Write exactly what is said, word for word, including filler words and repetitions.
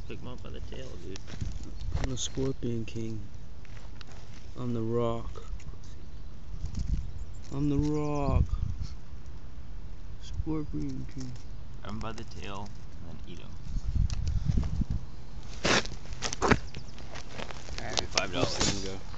Pick him up by the tail, dude. I'm the Scorpion King. I'm the Rock. I'm the Rock. Scorpion King. Grab him by the tail and then eat him. Five dollars.